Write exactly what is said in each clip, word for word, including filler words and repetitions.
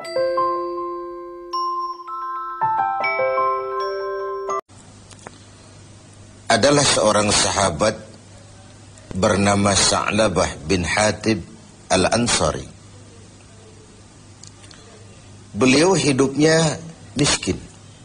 Adalah seorang sahabat bernama Sa'labah bin Hatib Al-Ansari. Beliau hidupnya miskin,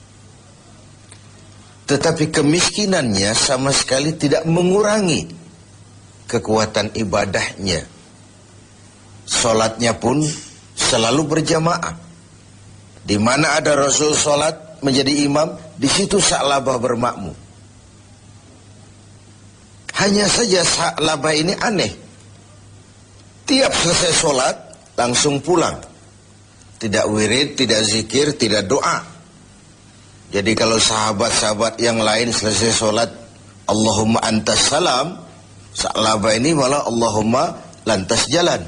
tetapi kemiskinannya sama sekali tidak mengurangi kekuatan ibadahnya. Salatnya pun selalu berjamaah. Di mana ada Rasul salat menjadi imam, di situ Sa'labah bermakmum. Hanya saja Sa'labah ini aneh. Tiap selesai sholat langsung pulang. Tidak wirid, tidak zikir, tidak doa. Jadi kalau sahabat-sahabat yang lain selesai sholat Allahumma antas salam, Sa'labah ini malah Allahumma lantas jalan.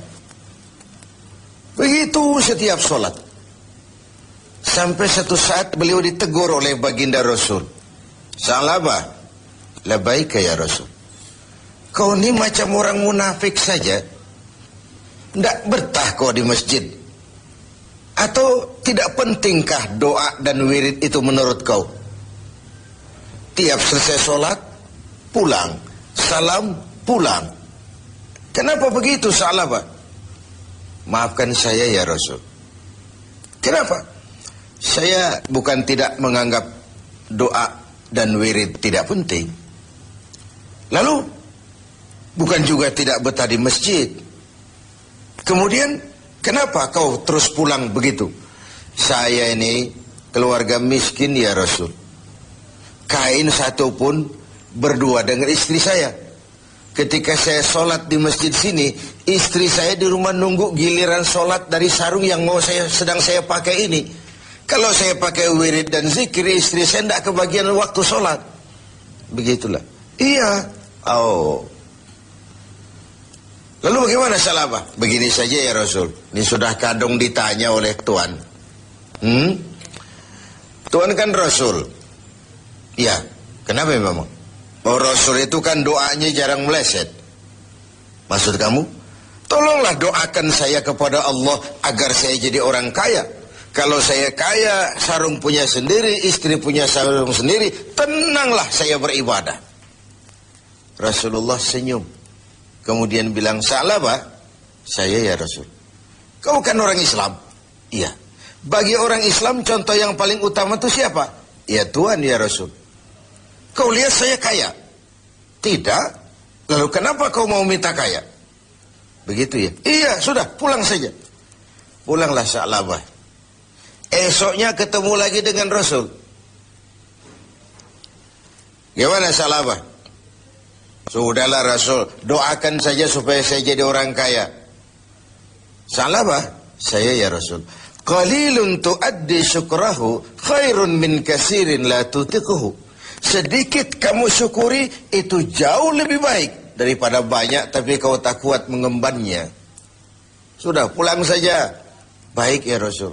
Begitu setiap sholat. Sampai satu saat beliau ditegur oleh baginda Rasul. Sa'labah, labaika ya Rasul. Kau ini macam orang munafik saja. Tidak betah kau di masjid. Atau tidak pentingkah doa dan wirid itu menurut kau? Tiap selesai sholat, pulang. Salam, pulang. Kenapa begitu Sa'labah? Maafkan saya ya Rasul. Kenapa? Saya bukan tidak menganggap doa dan wirid tidak penting. Lalu bukan juga tidak betah di masjid. Kemudian kenapa kau terus pulang begitu? Saya ini keluarga miskin ya Rasul. Kain satu pun berdua dengan istri saya. Ketika saya sholat di masjid sini, istri saya di rumah nunggu giliran sholat dari sarung yang mau saya sedang saya pakai ini. Kalau saya pakai wirid dan zikir, istri saya tidak kebagian waktu sholat. Begitulah. Iya. Oh. Lalu bagaimana Sa'labah? Begini saja ya Rasul. Ini sudah kadung ditanya oleh Tuan. Hmm? Tuan kan Rasul. Ya, kenapa memang? Oh, Rasul itu kan doanya jarang meleset. Maksud kamu? Tolonglah doakan saya kepada Allah agar saya jadi orang kaya. Kalau saya kaya, sarung punya sendiri, istri punya sarung sendiri, tenanglah saya beribadah. Rasulullah senyum. Kemudian bilang, Sa'labah, saya ya Rasul. Kau kan orang Islam? Iya. Bagi orang Islam contoh yang paling utama itu siapa? Ya Tuhan ya Rasul. Kau lihat saya kaya? Tidak. Lalu kenapa kau mau minta kaya? Begitu ya? Iya, sudah, pulang saja. Pulanglah Sa'labah. Esoknya ketemu lagi dengan Rasul. Gimana Sa'labah? Sudahlah Rasul, doakan saja supaya saya jadi orang kaya. Sa'labah, saya ya Rasul. Qalilun tuaddi syukrahu khairun min kasirin la tutiquhu. Sedikit kamu syukuri itu jauh lebih baik daripada banyak tapi kau tak kuat mengembannya. Sudah, pulang saja. Baik ya Rasul.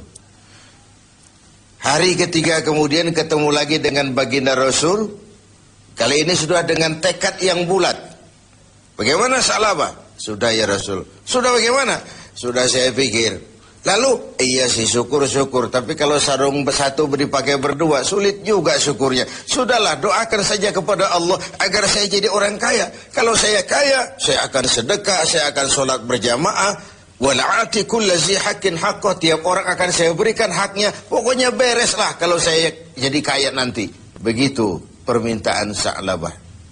Hari ketiga kemudian ketemu lagi dengan baginda Rasul. Kali ini sudah dengan tekad yang bulat. Bagaimana Sa'labah? Sudah ya Rasul. Sudah bagaimana? Sudah saya pikir. Lalu, iya sih syukur-syukur. Tapi kalau sarung satu dipakai berdua, sulit juga syukurnya. Sudahlah, doakan saja kepada Allah agar saya jadi orang kaya. Kalau saya kaya, saya akan sedekah, saya akan sholat berjamaah. Wal'ati kullazi haqqin haqqah. Tiap orang akan saya berikan haknya. Pokoknya bereslah kalau saya jadi kaya nanti. Begitu permintaan Sa'labah.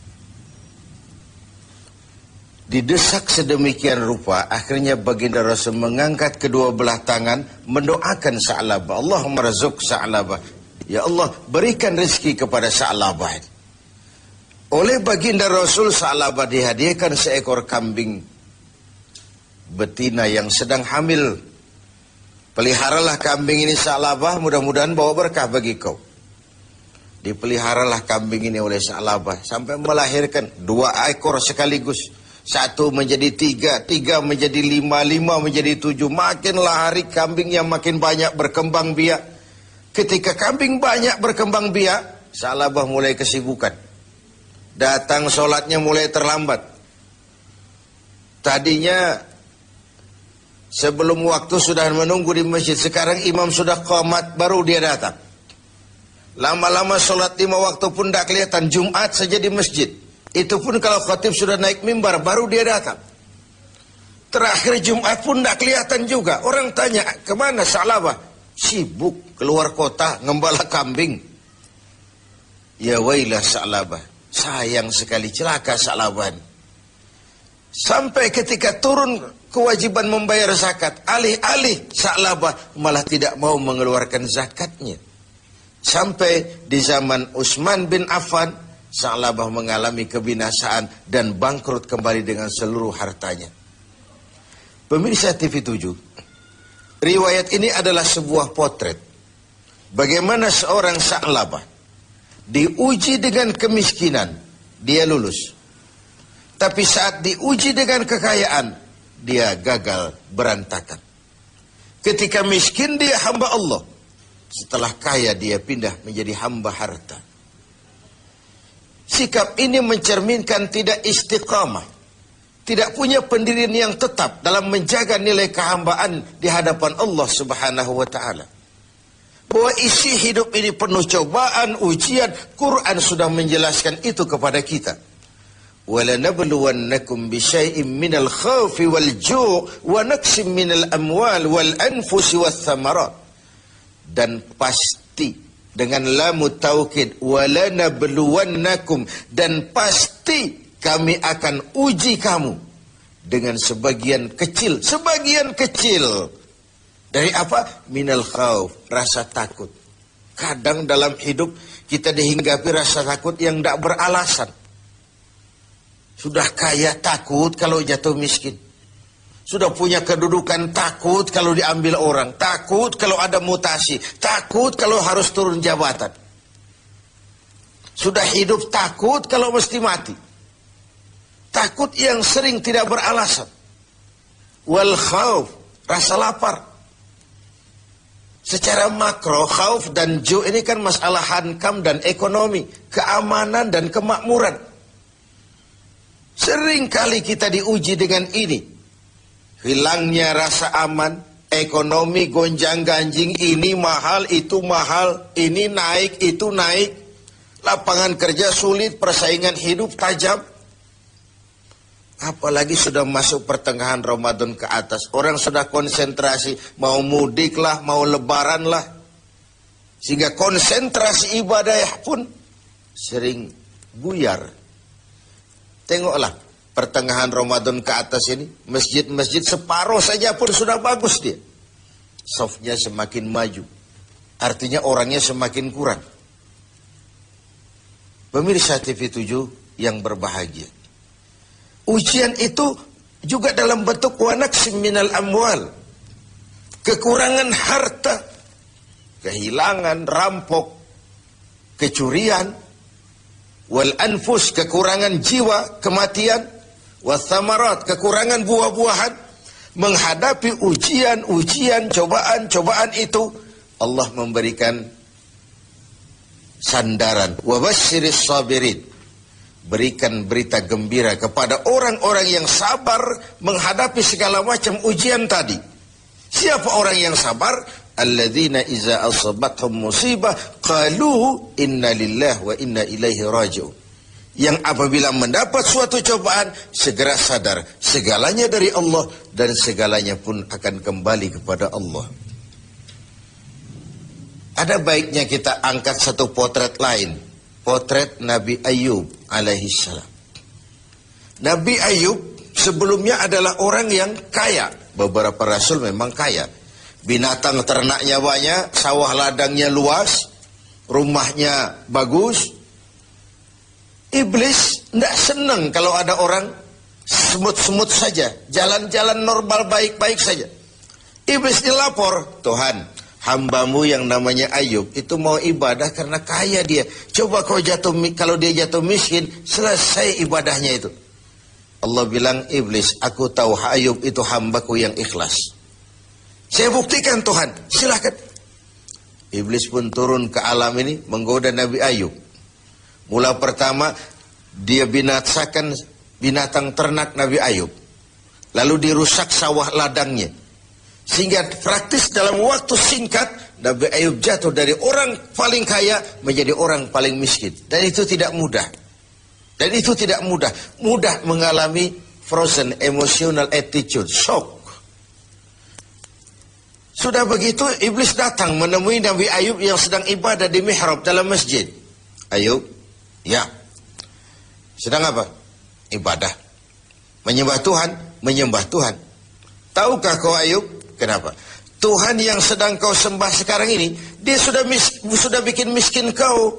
Didesak sedemikian rupa, akhirnya baginda Rasul mengangkat kedua belah tangan, mendoakan Sa'labah. Allahumma razuk Sa'labah. Ya Allah, berikan rezeki kepada Sa'labah. Oleh baginda Rasul, Sa'labah dihadiahkan seekor kambing betina yang sedang hamil. Peliharalah kambing ini Sa'labah, mudah-mudahan bawa berkah bagi kau. Dipeliharalah kambing ini oleh Sa'labah sampai melahirkan dua ekor sekaligus. Satu menjadi tiga, tiga menjadi lima, lima menjadi tujuh. Makinlah hari kambingnya makin banyak berkembang biak. Ketika kambing banyak berkembang biak, Sa'labah mulai kesibukan. Datang sholatnya mulai terlambat. Tadinya Sebelum waktu sudah menunggu di masjid. Sekarang imam sudah qamat, baru dia datang. Lama-lama sholat lima waktu pun tidak kelihatan. Jumat saja di masjid. Itu pun kalau khatib sudah naik mimbar, baru dia datang. Terakhir Jumat pun tidak kelihatan juga. Orang tanya, kemana Sa'labah? Sibuk keluar kota, ngembala kambing. Ya wailah Sa'labah. Sayang sekali, celaka Sa'labah. Sampai ketika turun kewajiban membayar zakat, alih-alih Sa'labah malah tidak mau mengeluarkan zakatnya. Sampai di zaman Utsman bin Affan, Sa'labah mengalami kebinasaan dan bangkrut kembali dengan seluruh hartanya. Pemirsa T V tujuh, riwayat ini adalah sebuah potret bagaimana seorang Sa'labah diuji dengan kemiskinan, dia lulus. Tapi saat diuji dengan kekayaan, dia gagal, berantakan. Ketika miskin dia hamba Allah. Setelah kaya dia pindah menjadi hamba harta. Sikap ini mencerminkan tidak istiqamah. Tidak punya pendirian yang tetap dalam menjaga nilai kehambaan di hadapan Allah Subhanahu wa ta'ala. Bahwa isi hidup ini penuh cobaan, ujian. Quran sudah menjelaskan itu kepada kita. وَلَنَبْلُوَنَّكُمْ بِشَيْءٍ مِّنَ الْخَوْفِ وَالْجُوعِ وَنَقْصٍ مِّنَ الْأَمْوَالِ وَالْأَنفُسِ وَالثَّمَرَاتِ. Dan pasti dengan lamu taukid, وَلَنَبْلُوَنَّكُمْ, dan pasti kami akan uji kamu dengan sebagian kecil, sebagian kecil dari apa? Minal khauf, rasa takut. Kadang dalam hidup kita dihinggapi rasa takut yang tidak beralasan. Sudah kaya takut kalau jatuh miskin. Sudah punya kedudukan takut kalau diambil orang. Takut kalau ada mutasi. Takut kalau harus turun jabatan. Sudah hidup takut kalau mesti mati. Takut yang sering tidak beralasan. Wal khauf, rasa lapar. Secara makro, khauf dan ju ini kan masalah hankam dan ekonomi. Keamanan dan kemakmuran. Sering kali kita diuji dengan ini. Hilangnya rasa aman, ekonomi gonjang-ganjing, ini mahal, itu mahal, ini naik, itu naik. Lapangan kerja sulit, persaingan hidup tajam. Apalagi sudah masuk pertengahan Ramadan ke atas. Orang sudah konsentrasi, mau mudik lah, mau lebaran lah. Sehingga konsentrasi ibadah pun sering buyar. Tengoklah pertengahan Ramadan ke atas ini, masjid-masjid separuh saja pun sudah bagus dia. Softnya semakin maju. Artinya orangnya semakin kurang. Pemirsa T V tujuh yang berbahagia. Ujian itu juga dalam bentuk wanaksim minal amwal. Kekurangan harta, kehilangan, rampok, kecurian. Wal anfus, kekurangan jiwa, kematian. Wathamarat, kekurangan buah-buahan. Menghadapi ujian-ujian, cobaan-cobaan itu, Allah memberikan sandaran. Wabasyiris sabirin, berikan berita gembira kepada orang-orang yang sabar menghadapi segala macam ujian tadi. Siapa orang yang sabar? Alladzina iza asabathum musibah qalu inna lillahi wa inna ilaihi raji'un. Yang apabila mendapat suatu cobaan segera sadar segalanya dari Allah dan segalanya pun akan kembali kepada Allah. Ada baiknya kita angkat satu potret lain, potret Nabi Ayub alaihi salam. Nabi Ayub sebelumnya adalah orang yang kaya. Beberapa rasul memang kaya. Binatang ternaknya banyak, sawah ladangnya luas, rumahnya bagus. Iblis tidak senang kalau ada orang semut-semut saja, jalan-jalan normal baik-baik saja. Iblis dilapor, Tuhan, hambamu yang namanya Ayub itu mau ibadah karena kaya dia. Coba kau jatuh, kalau dia jatuh miskin, selesai ibadahnya itu. Allah bilang, Iblis, aku tahu Ayub itu hambaku yang ikhlas. Saya buktikan Tuhan, silakan. Iblis pun turun ke alam ini menggoda Nabi Ayub. Mula pertama dia binasakan binatang ternak Nabi Ayub. Lalu dirusak sawah ladangnya. Sehingga praktis dalam waktu singkat Nabi Ayub jatuh dari orang paling kaya menjadi orang paling miskin. Dan itu tidak mudah. Dan itu tidak mudah. Mudah mengalami frozen emotional attitude, shock. Sudah begitu iblis datang menemui Nabi Ayub yang sedang ibadah di mihrab dalam masjid. Ayub, ya. Sedang apa? Ibadah. Menyembah Tuhan, menyembah Tuhan. Tahukah kau Ayub? Kenapa? Tuhan yang sedang kau sembah sekarang ini, dia sudah mis, sudah bikin miskin kau.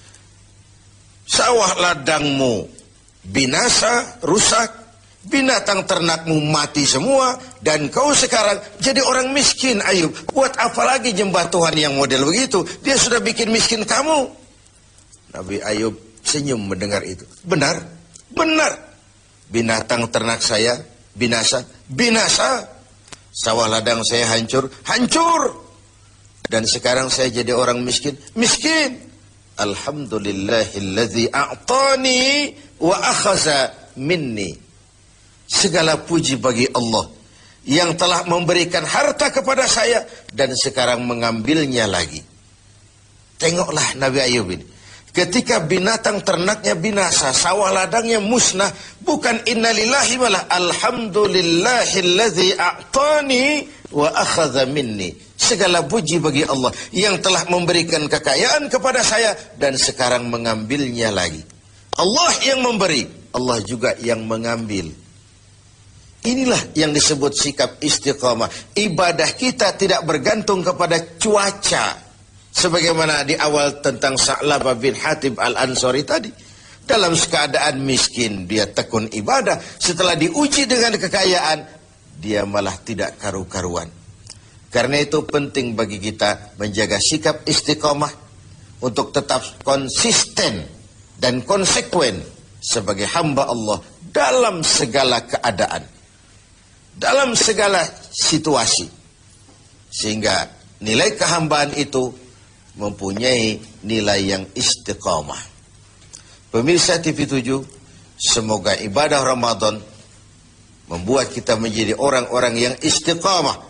Sawah ladangmu binasa, rusak. Binatang ternakmu mati semua. Dan kau sekarang jadi orang miskin Ayub. Buat apa lagi nyembah Tuhan yang model begitu? Dia sudah bikin miskin kamu. Nabi Ayub senyum mendengar itu. Benar, benar. Binatang ternak saya binasa, binasa. Sawah ladang saya hancur, hancur. Dan sekarang saya jadi orang miskin, miskin. Alhamdulillahilladzi a'tani wa akhaza minni. Segala puji bagi Allah yang telah memberikan harta kepada saya dan sekarang mengambilnya lagi. Tengoklah Nabi Ayub ini. Ketika binatang ternaknya binasa, sawah ladangnya musnah, bukan innalillahi malah alhamdulillahilladzi a'tani wa akhadha minni. Segala puji bagi Allah yang telah memberikan kekayaan kepada saya dan sekarang mengambilnya lagi. Allah yang memberi, Allah juga yang mengambil. Inilah yang disebut sikap istiqamah. Ibadah kita tidak bergantung kepada cuaca. Sebagaimana di awal tentang Sa'labah bin Hatib al-Ansari tadi. Dalam keadaan miskin dia tekun ibadah. Setelah diuji dengan kekayaan, dia malah tidak karu-karuan. Karena itu penting bagi kita menjaga sikap istiqamah untuk tetap konsisten dan konsekuen sebagai hamba Allah dalam segala keadaan, dalam segala situasi. Sehingga nilai kehambaan itu mempunyai nilai yang istiqamah. Pemirsa T V tujuh, semoga ibadah Ramadan membuat kita menjadi orang-orang yang istiqamah